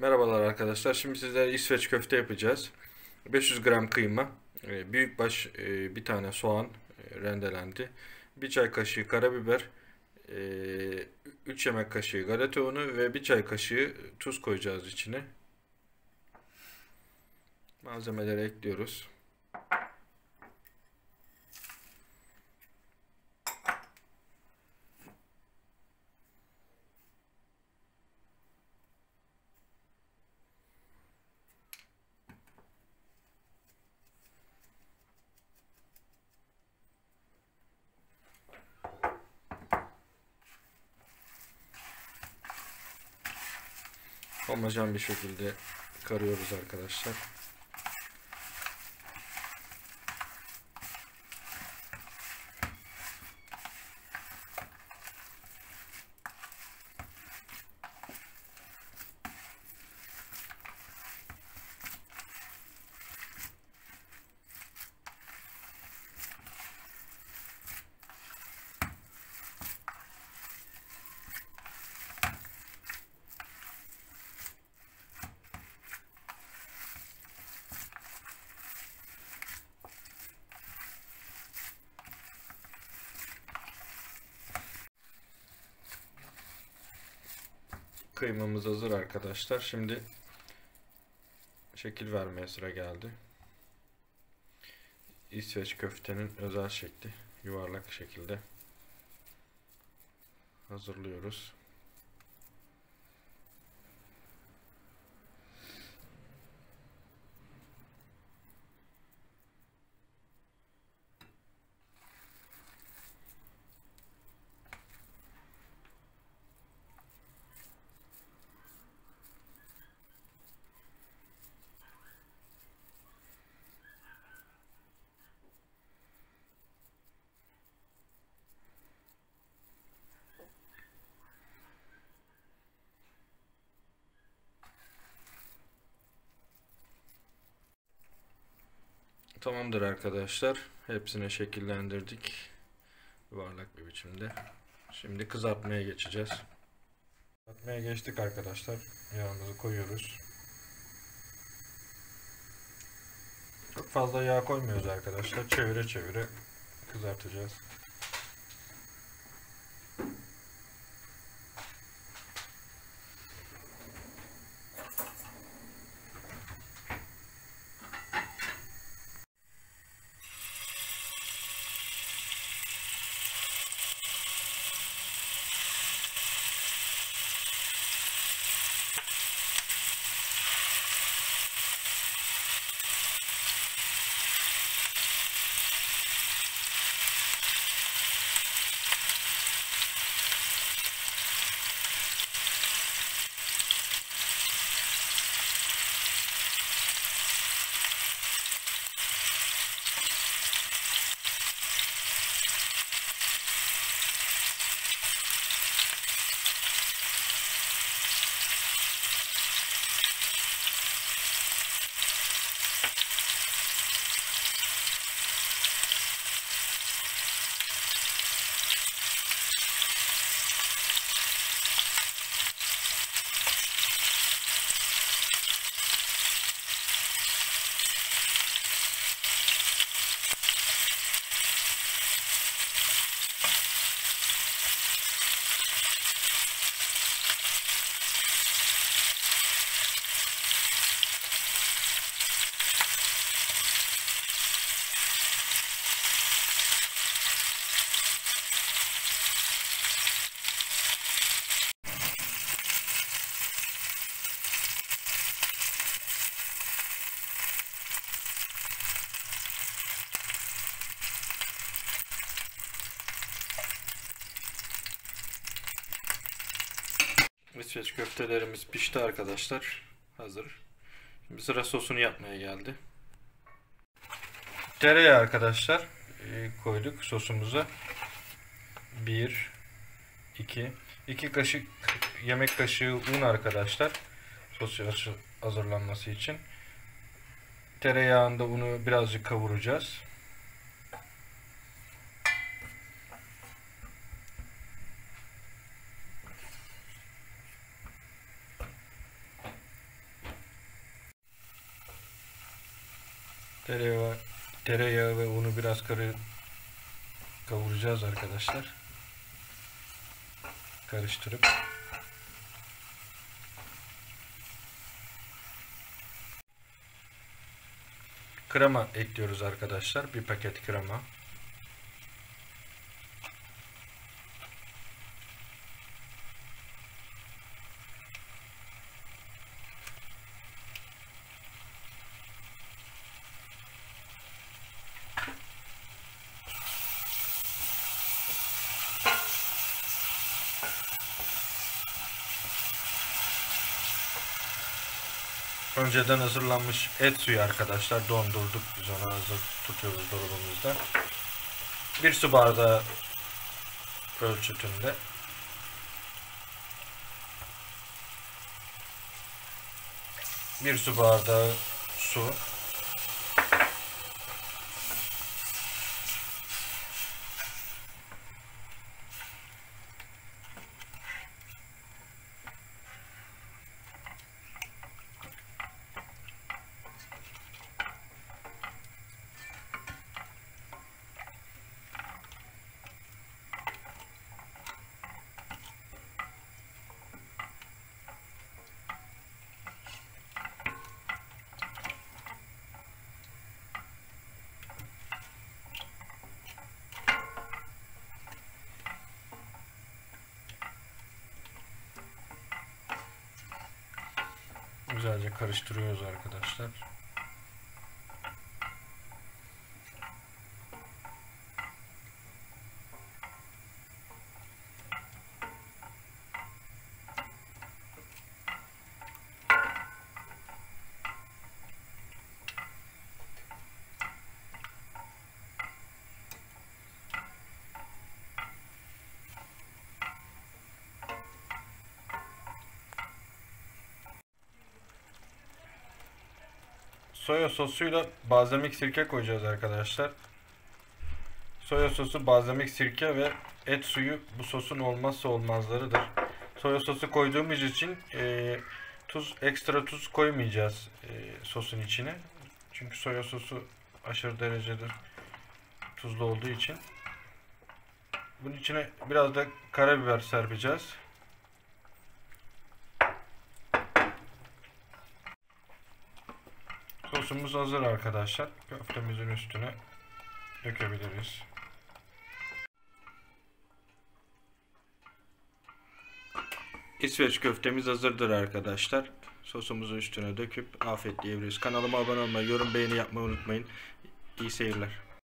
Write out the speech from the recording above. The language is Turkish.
Merhabalar arkadaşlar. Şimdi sizlere İsveç köfte yapacağız. 500 gram kıyma, büyükbaş bir tane soğan rendelendi. Bir çay kaşığı karabiber, 3 yemek kaşığı galeta unu ve bir çay kaşığı tuz koyacağız içine. Malzemeleri ekliyoruz. Homojen bir şekilde karıyoruz arkadaşlar. Kıymamız hazır arkadaşlar. Şimdi şekil vermeye sıra geldi. İsveç köftenin özel şekli, yuvarlak şekilde hazırlıyoruz. Tamamdır arkadaşlar. Hepsini şekillendirdik. Yuvarlak bir biçimde. Şimdi kızartmaya geçeceğiz. Kızartmaya geçtik arkadaşlar. Yağımızı koyuyoruz. Çok fazla yağ koymuyoruz arkadaşlar. Çevire çevire kızartacağız. İsveç köftelerimiz pişti arkadaşlar. Hazır. Şimdi sıra sosunu yapmaya geldi. Tereyağı arkadaşlar koyduk sosumuza. 1 2 kaşık yemek kaşığı un arkadaşlar. Sos hazırlanması için. Tereyağında unu birazcık kavuracağız. Tereyağı ve unu biraz kavuracağız arkadaşlar. Karıştırıp. Krema ekliyoruz arkadaşlar. Bir paket krema. Önceden hazırlanmış et suyu arkadaşlar. Dondurduk. Biz onu hazır tutuyoruz dolabımızda. 1 su bardağı ölçütünde. Bir su bardağı su. Güzelce karıştırıyoruz arkadaşlar. Soya sosuyla balzamik sirke koyacağız arkadaşlar. Soya sosu, balzamik sirke ve et suyu bu sosun olmazsa olmazlarıdır. Soya sosu koyduğumuz için ekstra tuz koymayacağız sosun içine. Çünkü soya sosu aşırı derecede tuzlu olduğu için. Bunun içine biraz da karabiber serpeceğiz. Sosumuz hazır arkadaşlar. Köftemizin üstüne dökebiliriz. İsveç köftemiz hazırdır arkadaşlar. Sosumuzu üstüne döküp afiyetle yiyebiliriz. Kanalıma abone olmayı, yorum, beğeni yapmayı unutmayın. İyi seyirler.